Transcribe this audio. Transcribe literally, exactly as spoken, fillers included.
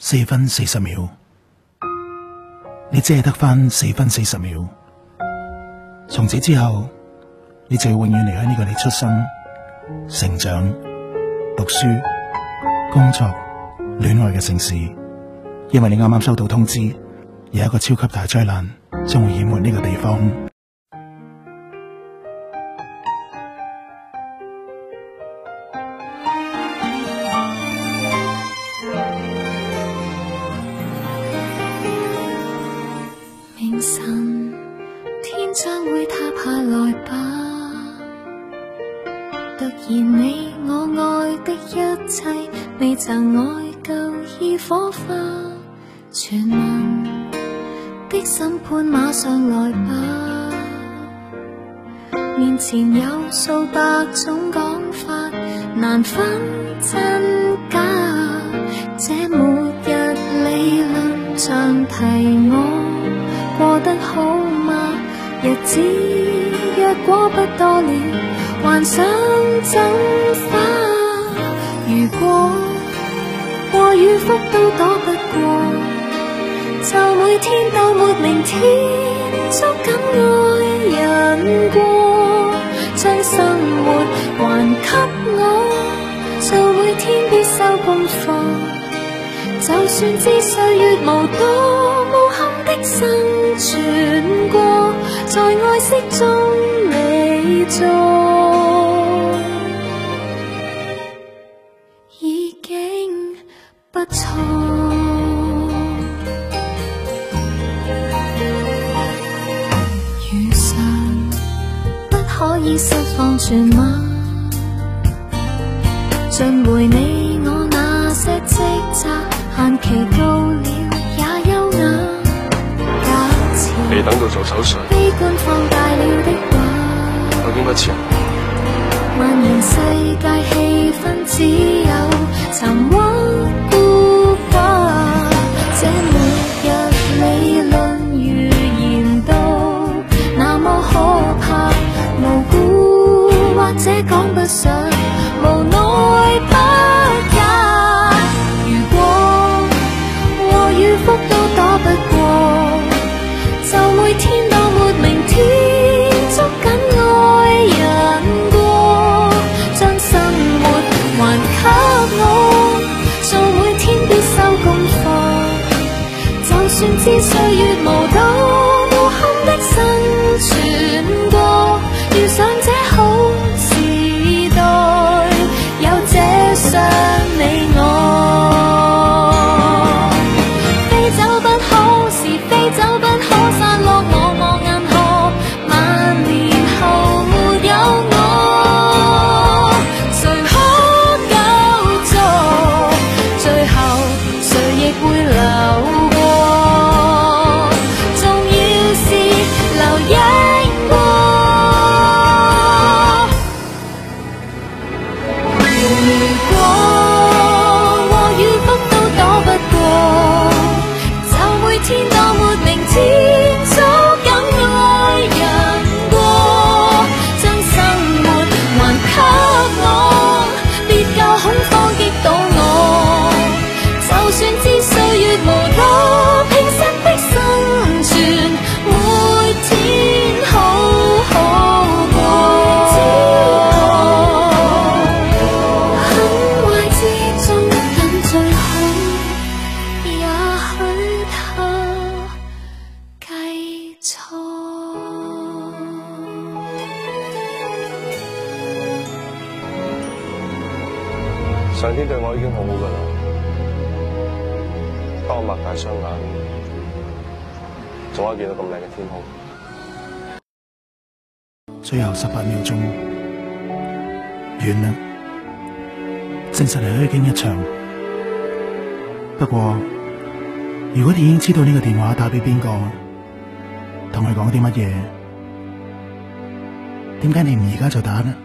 四分四十秒，你只係得返四分四十秒。從此之後，你就要永遠離開呢個你出生、成長、讀書、工作、戀愛嘅城市，因為你啱啱收到通知，有一個超級大災難將會淹沒呢個地方。 明晨天將會塌下來吧，突然你我愛的一切未曾愛夠已火花，全民的審判馬上來吧，面前有數百種講法難分真假，這末日理論像提我過得好嗎？日子若果不多了，還想怎花？如果禍與福都躲不過，就每天都沒明天，捉緊愛人過，將生活還給我，就每天必修功課。就算知歲月無多，無憾的生存過，在愛惜中離座，已經不錯。如常不可以釋放全嗎？盡回你我那些職責，限期到了也優雅。假設你等到做手術， 悲觀放大了的話， 究竟不似人？ 蔓延世界氣氛只有沉鬱孤寡。這末日理論預言到那麼可怕，無辜或者講不上，無奈不也。如果禍與福都躲不過，就每天都沒明天，捉緊愛人過，將生活還給我，做每天必修功課。就算知歲月無多，無憾的生存過，遇上這好時代，有這雙你我。 上天對我已經好好噶啦，當我擘大雙眼，仲可以見到咁靚嘅天空。 最後十八秒鐘，完啦，證實係虛驚一場。不過，如果你已經知道呢個電話打俾邊個，同佢講啲乜嘢，點解你唔而家就打呢？